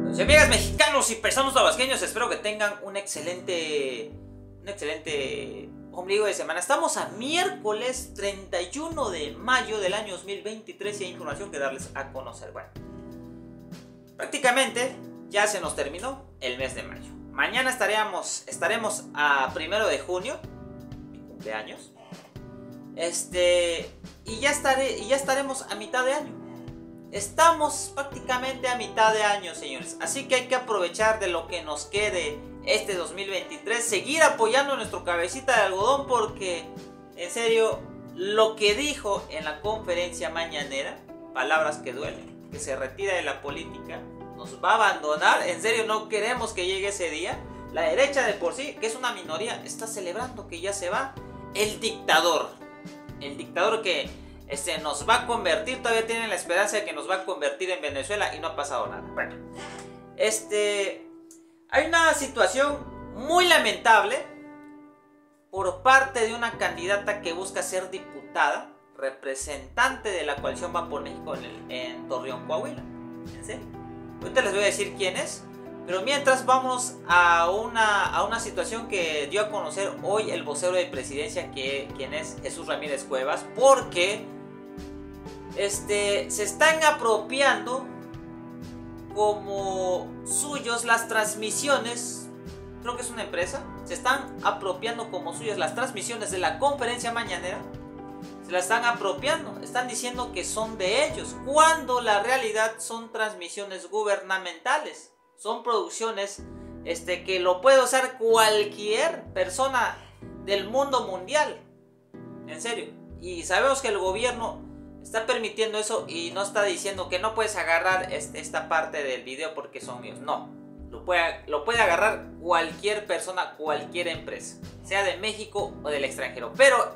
Amigas mexicanos y paisanos tabasqueños, espero que tengan un excelente ombligo de semana. Estamos a miércoles 31 de mayo del año 2023 y hay información que darles a conocer. Bueno, prácticamente ya se nos terminó el mes de mayo. Mañana estaremos a 1 de junio, mi cumpleaños. Y ya estaremos a mitad de año. Estamos prácticamente a mitad de año, señores. Así que hay que aprovechar de lo que nos quede este 2023. Seguir apoyando a nuestro cabecita de algodón porque, en serio, lo que dijo en la conferencia mañanera, palabras que duelen, que se retira de la política, nos va a abandonar. En serio, no queremos que llegue ese día. La derecha de por sí, que es una minoría, está celebrando que ya se va el dictador. El dictador que nos va a convertir, todavía tienen la esperanza de que nos va a convertir en Venezuela y no ha pasado nada. Bueno, hay una situación muy lamentable por parte de una candidata que busca ser diputada, representante de la coalición Va por México en Torreón, Coahuila. ¿En serio? Ahorita les voy a decir quién es, pero mientras vamos a una situación que dio a conocer hoy el vocero de presidencia, quien es Jesús Ramírez Cuevas, porque se están apropiando como suyos las transmisiones. Creo que es una empresa. Se están apropiando como suyas las transmisiones de la conferencia mañanera. Se las están apropiando. Están diciendo que son de ellos, cuando la realidad son transmisiones gubernamentales. Son producciones que lo puede usar cualquier persona del mundo mundial. En serio. Y sabemos que el gobierno está permitiendo eso y no está diciendo que no puedes agarrar esta parte del video porque son míos. No, lo puede agarrar cualquier persona, cualquier empresa, sea de México o del extranjero. Pero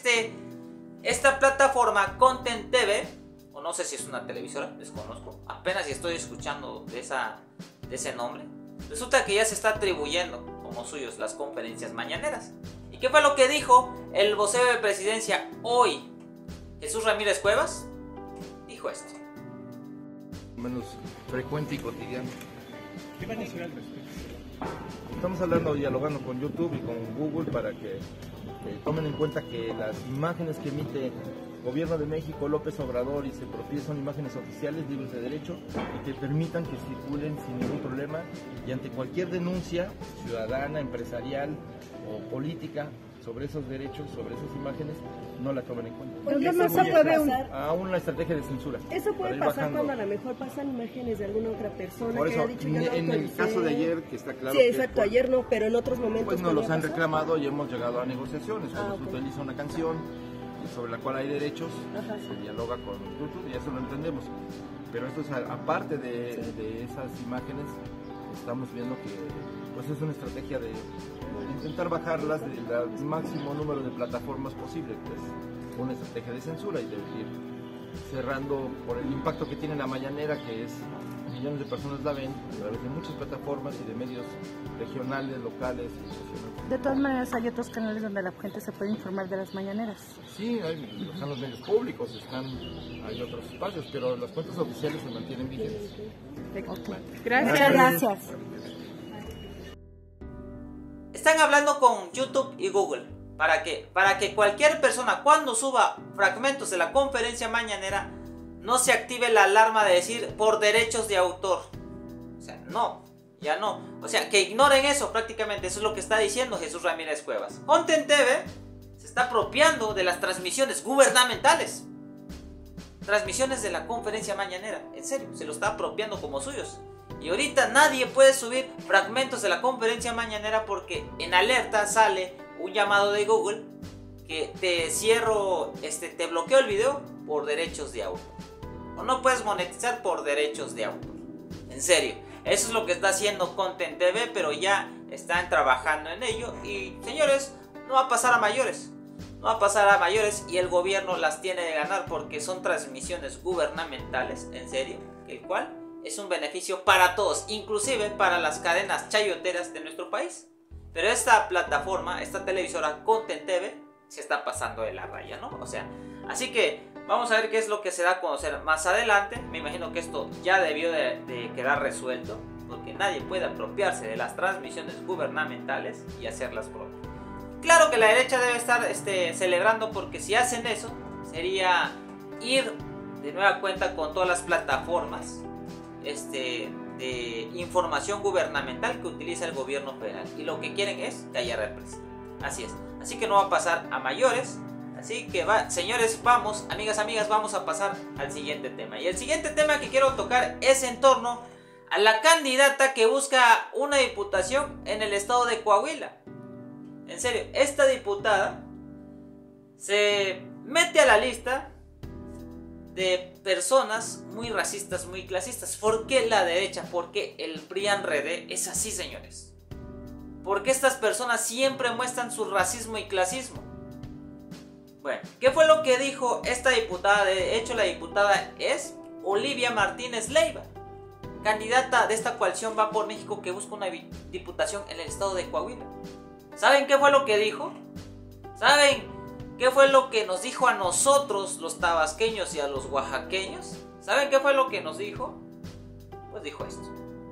esta plataforma Content TV, o no sé si es una televisora, desconozco, apenas si estoy escuchando de ese nombre, resulta que ya se está atribuyendo como suyos las conferencias mañaneras. ¿Y qué fue lo que dijo el vocero de presidencia hoy? Jesús Ramírez Cuevas dijo esto. Menos frecuente y cotidiano. ¿Qué van a decir al respecto? Estamos hablando, dialogando con YouTube y con Google para que tomen en cuenta que las imágenes que emite el Gobierno de México, López Obrador y CEPROPIE son imágenes oficiales, libres de derecho, y que permitan que circulen sin ningún problema y ante cualquier denuncia ciudadana, empresarial o política sobre esos derechos, sobre esas imágenes, no la tomen en cuenta. ¿Por qué no se puede a una estrategia de censura. Eso puede pasar cuando a lo mejor pasan imágenes de alguna otra persona. Por eso, que ha dicho, yo en el caso de ayer, que está claro. Sí, exacto, ayer no, pero en otros momentos. Pues nos los han reclamado y hemos llegado a negociaciones. Cuando se utiliza una canción sobre la cual hay derechos, se dialoga con YouTube y eso lo entendemos. Pero esto es aparte de esas imágenes, estamos viendo que pues es una estrategia de intentar bajarlas del máximo número de plataformas posible, que es una estrategia de censura y de ir cerrando por el impacto que tiene la mañanera, que es millones de personas la ven a través de muchas plataformas y de medios regionales, locales y nacionales. De todas maneras hay otros canales donde la gente se puede informar de las mañaneras. Sí, están los medios públicos, hay otros espacios, pero las cuentas oficiales se mantienen vigentes. Gracias. Están hablando con YouTube y Google. ¿Para qué? Para que cualquier persona, cuando suba fragmentos de la conferencia mañanera, no se active la alarma de decir por derechos de autor. O sea, no, ya no. O sea, que ignoren eso prácticamente. Eso es lo que está diciendo Jesús Ramírez Cuevas. Content TV se está apropiando de las transmisiones gubernamentales. Transmisiones de la conferencia mañanera. En serio, se lo está apropiando como suyos. Y ahorita nadie puede subir fragmentos de la conferencia mañanera porque en alerta sale un llamado de Google que te bloqueo el video por derechos de autor. O no puedes monetizar por derechos de autor. En serio, eso es lo que está haciendo Content TV, pero ya están trabajando en ello. Y señores, no va a pasar a mayores. No va a pasar a mayores y el gobierno las tiene de ganar porque son transmisiones gubernamentales, en serio, el cual es un beneficio para todos, inclusive para las cadenas chayoteras de nuestro país. Pero esta plataforma, esta televisora Content TV, se está pasando de la raya, ¿no? O sea, así que vamos a ver qué es lo que se da a conocer más adelante. Me imagino que esto ya debió de quedar resuelto. porque nadie puede apropiarse de las transmisiones gubernamentales y hacerlas propias. Claro que la derecha debe estar celebrando, porque si hacen eso sería ir de nueva cuenta con todas las plataformas de información gubernamental que utiliza el gobierno federal, y lo que quieren es callar al presidente. Así es, así que no va a pasar a mayores. Así que señores, vamos, amigas, vamos a pasar al siguiente tema. Y el siguiente tema que quiero tocar es en torno a la candidata que busca una diputación en el estado de Coahuila. En serio, esta diputada se mete a la lista de personas muy racistas, muy clasistas. ¿Por qué la derecha? ¿Por qué el PRIAN-RD es así, señores? ¿Por qué estas personas siempre muestran su racismo y clasismo? Bueno, ¿qué fue lo que dijo esta diputada? De hecho, la diputada es Olivia Martínez Leiva, candidata de esta coalición Va por México, que busca una diputación en el estado de Coahuila. ¿Saben qué fue lo que dijo? ¿Saben qué fue lo que nos dijo a nosotros, los tabasqueños, y a los oaxaqueños? ¿Saben qué fue lo que nos dijo? Pues dijo esto.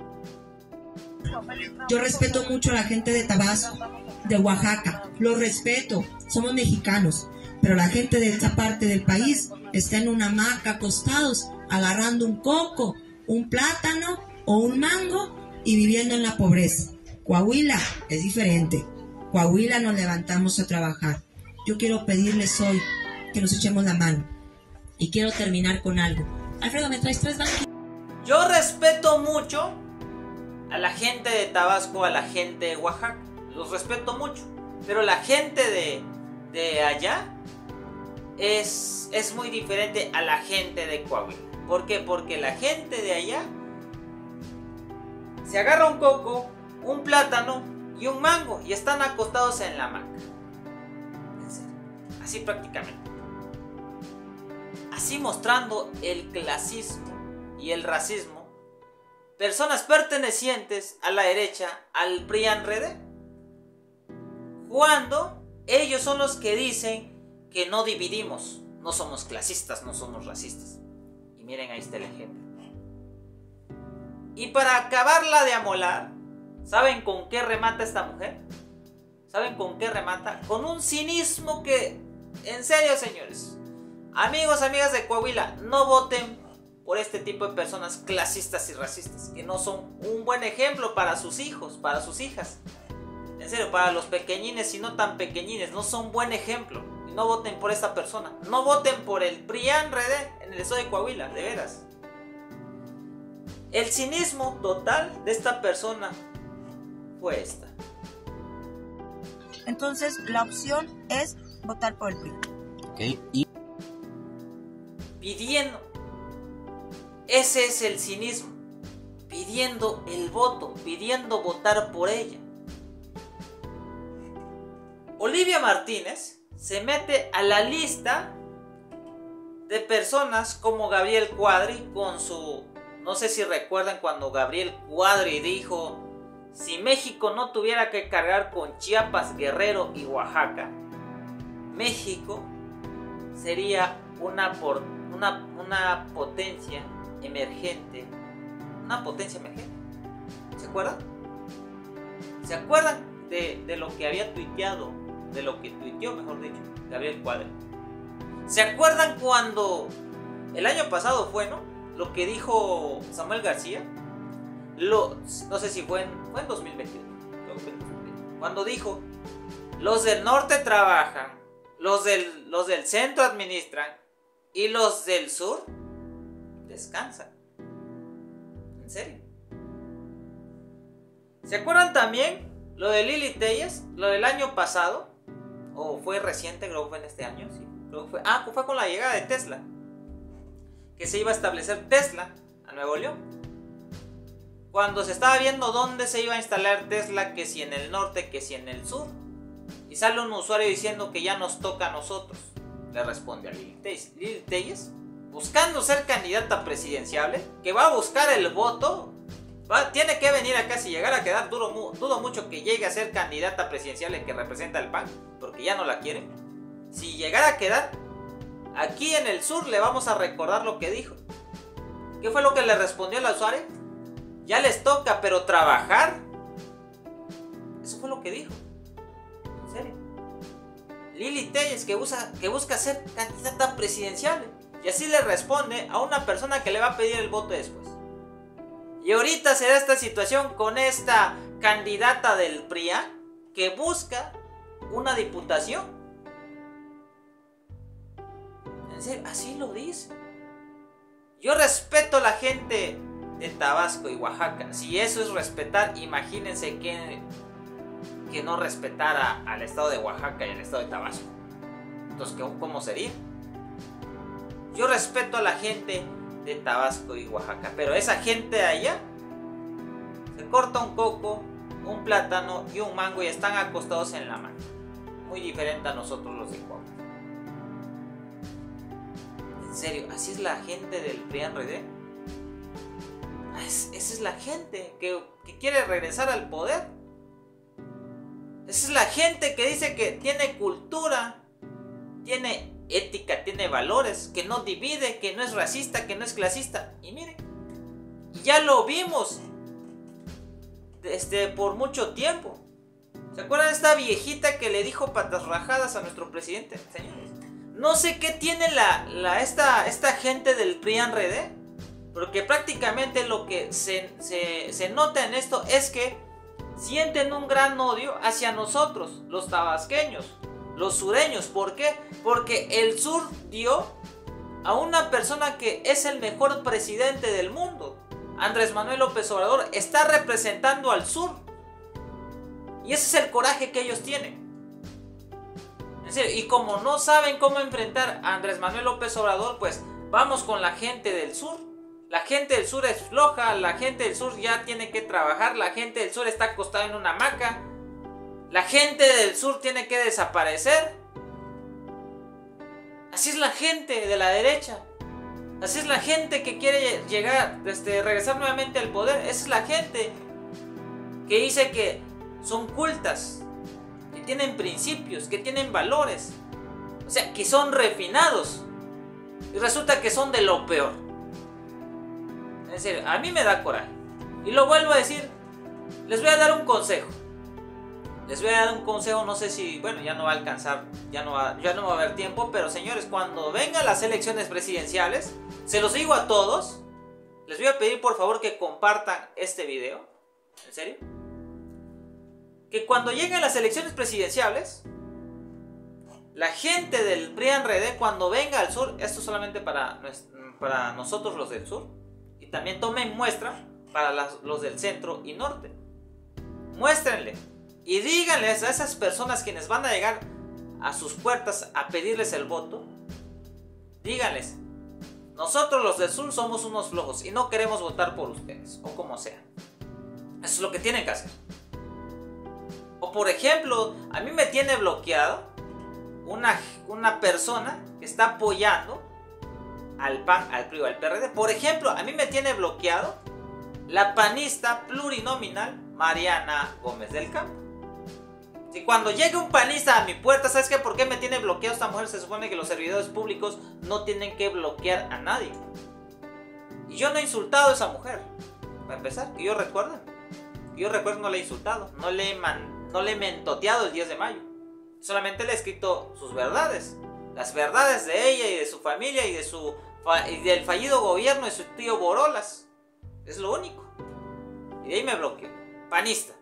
Yo respeto mucho a la gente de Tabasco, de Oaxaca, los respeto, somos mexicanos, pero la gente de esta parte del país está en una hamaca acostados, agarrando un coco, un plátano o un mango y viviendo en la pobreza. Coahuila es diferente. Coahuila nos levantamos a trabajar. Yo quiero pedirles hoy que nos echemos la mano. Y quiero terminar con algo. Alfredo, ¿me traes 3 bancos? Yo respeto mucho a la gente de Tabasco, a la gente de Oaxaca. Los respeto mucho. Pero la gente de allá es muy diferente a la gente de Coahuila. ¿Por qué? Porque la gente de allá se agarra un coco, un plátano y un mango y están acostados en la hamaca. Así prácticamente. Así mostrando el clasismo y el racismo. Personas pertenecientes a la derecha, al PRIAN-RD, cuando ellos son los que dicen que no dividimos, no somos clasistas, no somos racistas. Y miren, ahí está el ejemplo. Y para acabarla de amolar, ¿saben con qué remata esta mujer? ¿Saben con qué remata? Con un cinismo que, en serio, señores, amigos, amigas de Coahuila, no voten por este tipo de personas clasistas y racistas, que no son un buen ejemplo para sus hijos, para sus hijas. En serio, para los pequeñines y no tan pequeñines, no son buen ejemplo. Y no voten por esta persona. No voten por el PRIAN-RD en el estado de Coahuila, de veras. El cinismo total de esta persona fue esta. Entonces, la opción es votar por el PRI. Okay. Y pidiendo, ese es el cinismo, pidiendo el voto, pidiendo votar por ella. Olivia Martínez se mete a la lista de personas como Gabriel Cuadri con su... No sé si recuerdan cuando Gabriel Cuadri dijo: si México no tuviera que cargar con Chiapas, Guerrero y Oaxaca, México sería una potencia emergente. Una potencia emergente. ¿Se acuerdan? ¿Se acuerdan de lo que había tuiteado? De lo que tuiteó, mejor dicho, Gabriel Cuadri. ¿Se acuerdan cuando el año pasado fue, ¿no? Lo que dijo Samuel García. No sé si fue en 2021. Cuando dijo: los del norte trabajan, los del centro administran y los del sur descansan. ¿En serio? ¿Se acuerdan también lo de Lili Telles? Lo del año pasado. ¿O fue reciente? Creo que fue en este año. Sí, creo que fue. Fue con la llegada de Tesla. Que se iba a establecer Tesla a Nuevo León. Cuando se estaba viendo dónde se iba a instalar Tesla, que si en el norte, que si en el sur. Y sale un usuario diciendo que ya nos toca a nosotros. Le responde a Lili Telles. Lili Telles, buscando ser candidata presidencial, que va a buscar el voto. Tiene que venir acá. Si llegara a quedar, dudo mucho que llegue a ser candidata presidencial que representa al PAN, porque ya no la quieren. Si llegara a quedar, aquí en el sur le vamos a recordar lo que dijo. ¿Qué fue lo que le respondió el usuario? ya les toca, pero trabajar. Eso fue lo que dijo. En serio. Lili Telles, que busca ser candidata presidencial. Y así le responde a una persona que le va a pedir el voto después. Y ahorita se da esta situación con esta candidata del PRIAN que busca una diputación. En serio, así lo dice. Yo respeto a la gente de Tabasco y Oaxaca. Si eso es respetar, imagínense que no respetara al estado de Oaxaca y al estado de Tabasco. Entonces, ¿cómo sería? Yo respeto a la gente de Tabasco y Oaxaca, pero esa gente de allá se corta un coco, un plátano y un mango y están acostados en la mano. Muy diferente a nosotros los de Coahuila. En serio, así es la gente del PRI-RD. Esa es la gente que quiere regresar al poder. Esa es la gente que dice que tiene cultura, tiene ética, tiene valores, que no divide, que no es racista, que no es clasista. Y miren, ya lo vimos por mucho tiempo. ¿Se acuerdan de esta viejita que le dijo patas rajadas a nuestro presidente? Señores, no sé qué tiene esta gente del PRI-RD, porque prácticamente lo que se nota en esto es que sienten un gran odio hacia nosotros, los tabasqueños, los sureños. ¿Por qué? Porque el sur dio a una persona que es el mejor presidente del mundo. Andrés Manuel López Obrador está representando al sur. Y ese es el coraje que ellos tienen. En serio, y como no saben cómo enfrentar a Andrés Manuel López Obrador, pues vamos con la gente del sur. La gente del sur es floja, la gente del sur ya tiene que trabajar, la gente del sur está acostada en una hamaca, la gente del sur tiene que desaparecer. Así es la gente de la derecha. Así es la gente que quiere regresar nuevamente al poder. Esa es la gente que dice que son cultas, que tienen principios, que tienen valores. O sea, que son refinados. Y resulta que son de lo peor. En serio, a mí me da coraje. Y lo vuelvo a decir, les voy a dar un consejo. Les voy a dar un consejo, no sé si, bueno, ya no va a alcanzar, ya no va a haber tiempo, pero señores, cuando vengan las elecciones presidenciales, se los digo a todos, les voy a pedir por favor que compartan este video. ¿En serio? Que cuando lleguen las elecciones presidenciales, la gente del PRI-RD, cuando venga al sur, esto solamente para nosotros los del sur, y también tomen muestra para los del centro y norte. Muéstrenle y díganles a esas personas quienes van a llegar a sus puertas a pedirles el voto, díganles: nosotros los del sur somos unos flojos y no queremos votar por ustedes, o como sea. Eso es lo que tienen que hacer. O por ejemplo, a mí me tiene bloqueado una persona que está apoyando al PAN, al PRI o al PRD. Por ejemplo, a mí me tiene bloqueado la panista plurinominal Mariana Gómez del Campo. Si cuando llegue un panista a mi puerta, ¿sabes qué? ¿Por qué me tiene bloqueado esta mujer? Se supone que los servidores públicos no tienen que bloquear a nadie. Y yo no he insultado a esa mujer. Para empezar, que yo recuerdo no la he insultado. No le he mentoteado el 10 de mayo. Solamente le he escrito sus verdades. Las verdades de ella y de su familia y del fallido gobierno de su tío Borolas. Es lo único. Y de ahí me bloqueó. Panista.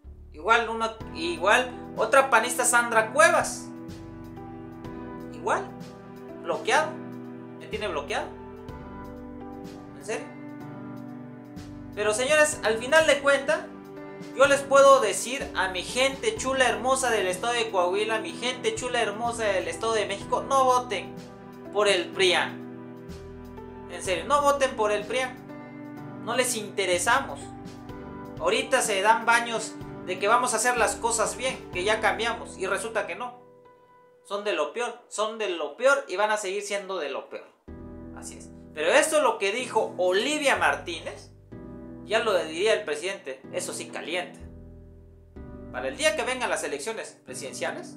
Igual otra panista, Sandra Cuevas. Igual. Bloqueado. Me tiene bloqueado. ¿En serio? Pero señores, al final de cuentas, yo les puedo decir a mi gente chula hermosa del estado de Coahuila, a mi gente chula hermosa del estado de México: no voten por el PRIAN. En serio, no voten por el PRIAN. No les interesamos. Ahorita se dan baños de que vamos a hacer las cosas bien, que ya cambiamos, y resulta que no. Son de lo peor y van a seguir siendo de lo peor. Así es. Pero esto es lo que dijo Olivia Martínez. Ya lo diría el presidente, eso sí, caliente. Para el día que vengan las elecciones presidenciales,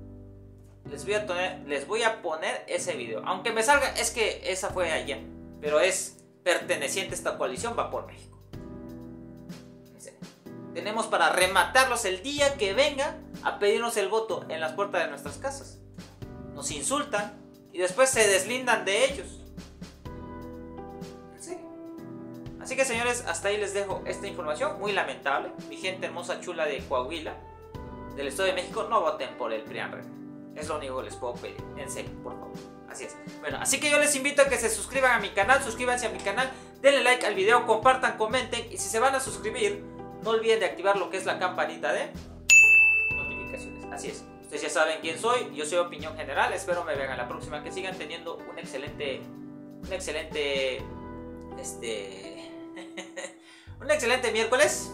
les voy a poner ese video. Aunque me salga, es que esa fue ayer, pero es perteneciente a esta coalición, Va por México. Tenemos para rematarlos el día que vengan a pedirnos el voto en las puertas de nuestras casas. Nos insultan y después se deslindan de ellos. Sí. Así que señores, hasta ahí les dejo esta información. Muy lamentable. Mi gente hermosa chula de Coahuila, del Estado de México, no voten por el PRI-PAN. Es lo único que les puedo pedir. En serio, por favor. Así es. Bueno, así que yo les invito a que se suscriban a mi canal. Suscríbanse a mi canal. Denle like al video, compartan, comenten. Y si se van a suscribir, no olviden de activar lo que es la campanita de notificaciones. Así es. Ustedes ya saben quién soy. Yo soy Opinión General. Espero me vean a la próxima. Que sigan teniendo un excelente un excelente miércoles.